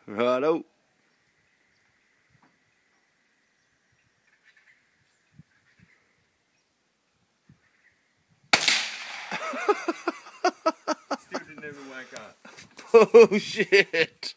Righto. Still didn't even wake up. Oh shit.